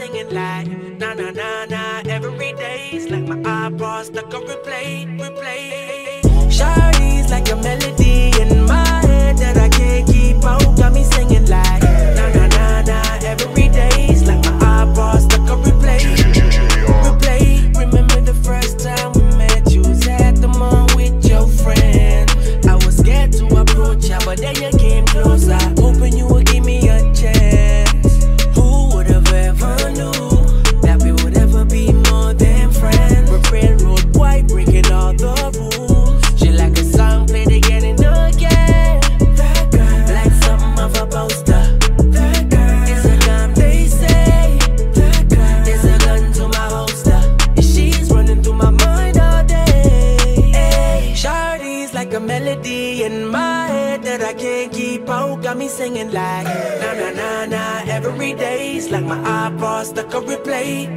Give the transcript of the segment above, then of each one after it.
singing like na na na na. Every day's like my eyeballs stuck on replay. Shawty's like a melody in my head that I can't keep out. Got me singing like na na na na. Every day's like my eyeballs stuck on replay. Remember the first time we met? You was at the mall with your friend. I was scared to approach ya, but then you came closer, hoping you would give me a chance. Who would have ever knew that we would ever be more than friends? We're railroad boy, breaking all the rules. She like a song played again and again. That girl, like something of a poster. That girl is a gun, they say. That girl is a gun to my holster. And she's running through my mind all day. Hey, Shawty's like a melody in my head that I can't keep out. Got me singing like na na na na. Every day's like my eyeballs stuck on replay.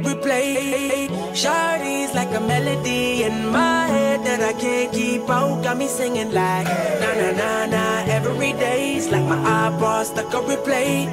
Shawty's like a melody in my head that I can't keep out. Got me singing like na na na na. Every day's like my eyeballs stuck on replay.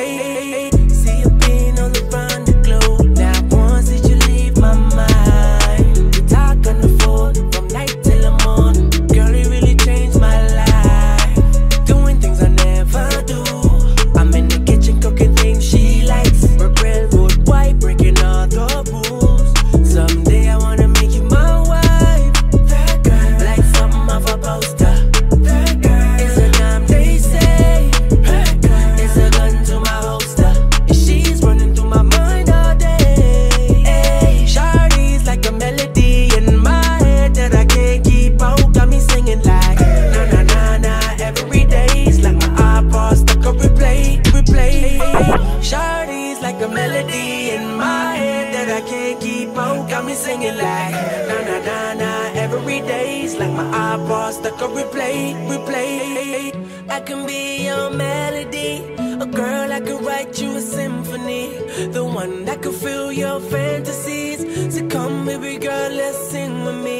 See you being all around the globe. Now once did you leave my mind? We talk on the phone from night till the morning. Girl, it really changed my life. Doing things I never do. I'm in the kitchen cooking things she likes. We're railroad white, breaking all the rules. Someday I wanna make you my wife. That girl, like something of a poster. That girl is a dime, they say. That girl is a gun to my holster. And she's running through my mind all day. Hey, Shawty's like a melody in my head that I can't keep out. Got me singing like na na na na. Every day's like my eyeballs stuck on replay. Shawty's like a melody in my head that I can't keep out. Got me singing like na na na na. Every day's like my eyeballs stuck on replay. I can be your melody, a girl I could write you a symphony, the one that could fill your fantasies. So come baby girl, let's sing with me.